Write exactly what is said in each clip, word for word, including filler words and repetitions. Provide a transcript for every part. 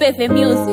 T V Music.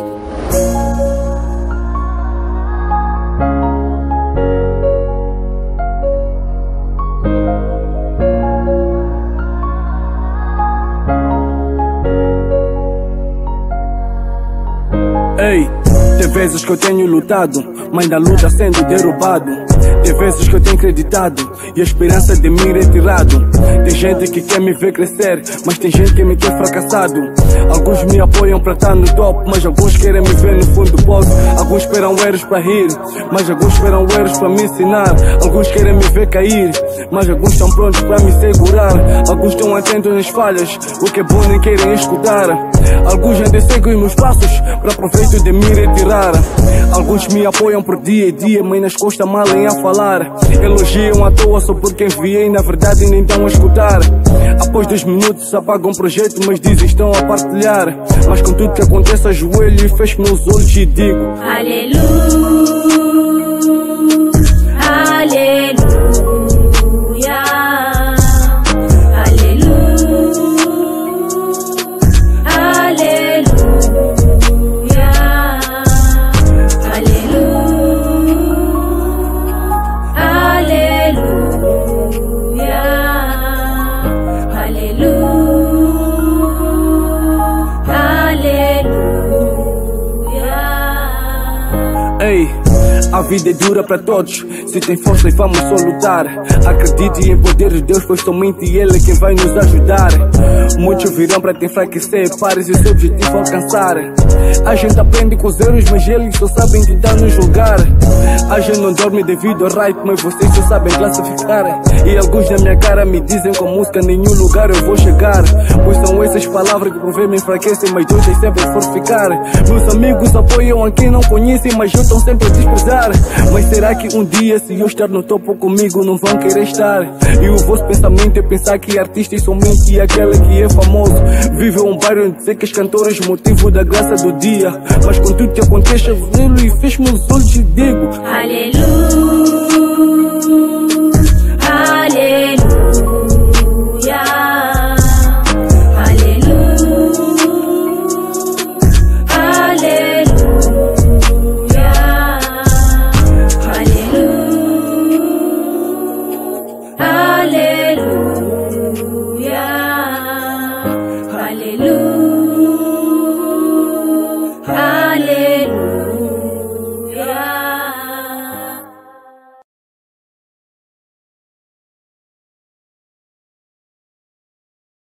Ei, tem vezes que eu tenho lutado, mas na luta sendo derrubado. Tem vezes que eu tenho acreditado e a esperança de mim retirado. Tem gente que quer me ver crescer, mas tem gente que me quer fracassado. Alguns me apoiam para estar no top, mas alguns querem me ver no fundo do poço. Alguns esperam erros para rir, mas alguns esperam erros para me ensinar. Alguns querem me ver cair, mas alguns estão prontos para me segurar. Alguns estão atentos nas falhas, o que é bom nem querem escutar. Alguns ainda seguem meus passos para proveito de me retirar. Alguns me apoiam por dia e dia, mas nas costas malem a falar. Elogiam à toa só porque enviei, na verdade nem estão a escutar. Após dois minutos apagam um projeto, mas dizem estão a partilhar. Mas com tudo que acontece ajoelho e fecho meus olhos e digo Aleluia, aleluia, ei, a vida é dura para todos, se tem força e vamos só lutar. Acredite em poder de Deus, pois somente Ele é quem vai nos ajudar. Muitos virão para te enfraquecer, pares e seu objetivo alcançar. A gente aprende com os erros, mas eles só sabem tentar nos julgar. A gente não dorme devido ao hype, mas vocês só sabem classificar. E alguns na minha cara me dizem com música nenhum lugar eu vou chegar. Pois são essas palavras que por ver me enfraquecem, mas Deus tem sempre for ficar. Meus amigos apoiam a quem não conhecem, mas eu estão sempre a desprezar. Mas será que um dia, se eu estar no topo comigo, não vão querer estar? E o vosso pensamento é pensar que artista é somente aquele que é famoso. Vive um bairro onde dizer que os cantores motivo da graça do dia. Mas com tudo que acontece, eu vejo e fecho meus olhos e digo aleluia.